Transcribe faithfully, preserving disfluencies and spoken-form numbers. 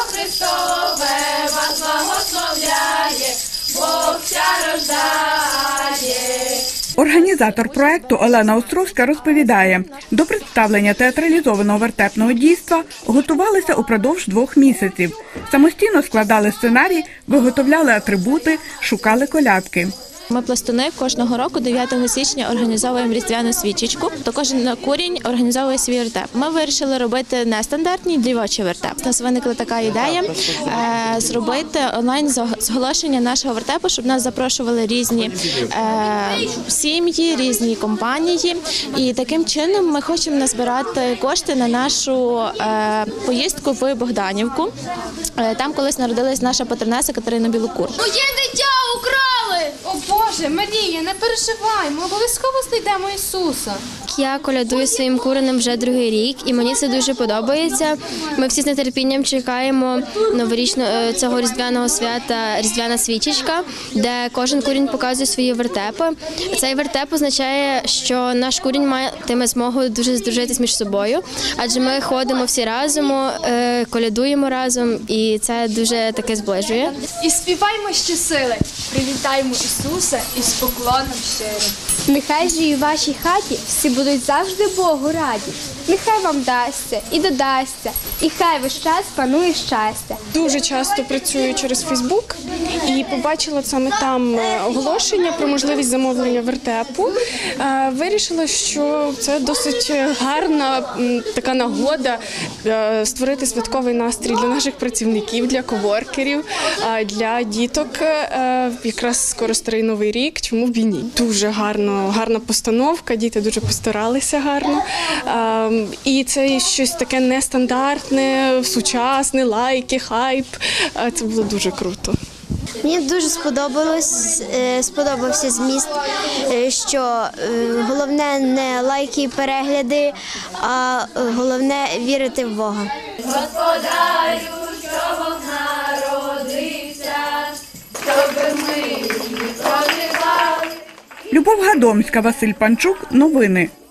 Христове вас благословляє, Бог ся рождає. Організатор проекту Олена Островська розповідає, до представлення театралізованого вертепного дійства готувалися упродовж двох місяців. Самостійно складали сценарій, виготовляли атрибути, шукали колядки. Ми, пластуни, кожного року дев'ятого січня організовуємо різдвяну свічечку, то кожен курінь організовує свій вертеп. Ми вирішили робити нестандартний дівочий вертеп. У нас виникла така ідея е, зробити онлайн зголошення нашого вертепу, щоб нас запрошували різні е, сім'ї, різні компанії. І таким чином ми хочемо назбирати кошти на нашу е, поїздку в Богданівку. Е, там колись народилась наша патронеса Катерина Білокур. Моє дитя украли! О Боже, Марія, не переживай, ми обов'язково знайдемо Ісуса. Я колядую своїм куренем вже другий рік, і мені це дуже подобається. Ми всі з нетерпінням чекаємо новорічного цього різдвяного свята «Різдвяна свічечка», де кожен курінь показує свої вертепи. Цей вертеп означає, що наш курінь матиме змогу дуже здружитись між собою, адже ми ходимо всі разом, колядуємо разом, і це дуже таке зближує. І співаймо щосили, привітаємо Ісуса із поклоном щирим. Нехай же і в вашій хаті всі будуть завжди Богу раді. Нехай вам дасться і додасться, і хай весь час панує щастя. Дуже часто працюю через Фейсбук і побачила саме там оголошення про можливість замовлення вертепу. Вирішила, що це досить гарна така нагода створити святковий настрій для наших працівників, для коворкерів, для діток. Якраз скоро старий Новий рік, чому б і ні. Дуже гарно, гарна постановка, діти дуже постаралися гарно. І це щось таке нестандартне, сучасне, лайки, хайп. Це було дуже круто. Мені дуже сподобалось, сподобався зміст, що головне не лайки і перегляди, а головне вірити в Бога. Господарю, що Бог народився, щоб ми проживали. Любов Гадомська, Василь Панчук. Новини.